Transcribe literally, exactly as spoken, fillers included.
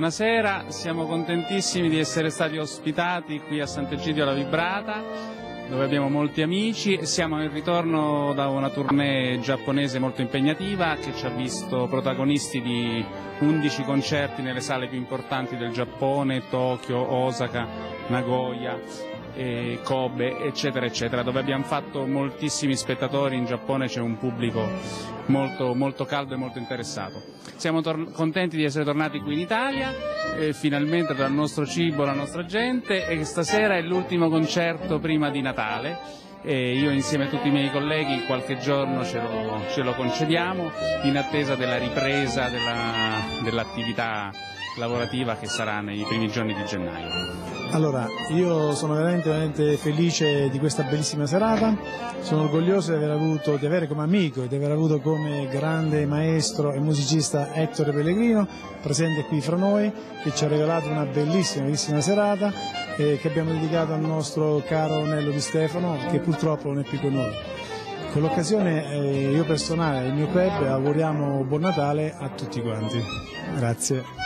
buonasera, siamo contentissimi di essere stati ospitati qui a Sant'Egidio alla Vibrata, dove abbiamo molti amici. Siamo in ritorno da una tournée giapponese molto impegnativa che ci ha visto protagonisti di undici concerti nelle sale più importanti del Giappone, Tokyo, Osaka, Nagoya, e Kobe, eccetera eccetera, dove abbiamo fatto moltissimi spettatori. In Giappone c'è un pubblico molto, molto caldo e molto interessato. Siamo contenti di essere tornati qui in Italia, e finalmente dal nostro cibo la nostra gente, e stasera è l'ultimo concerto prima di Natale, e io insieme a tutti i miei colleghi qualche giorno ce lo, ce lo concediamo in attesa della ripresa dell'attività lavorativa che sarà nei primi giorni di gennaio. Allora, io sono veramente, veramente felice di questa bellissima serata, sono orgoglioso di aver avuto, di avere come amico e di aver avuto come grande maestro e musicista Ettore Pellegrino presente qui fra noi, che ci ha regalato una bellissima, bellissima serata eh, che abbiamo dedicato al nostro caro Nello Di Stefano, che purtroppo non è più con noi. Con l'occasione eh, io personale e il mio club auguriamo buon Natale a tutti quanti. Grazie.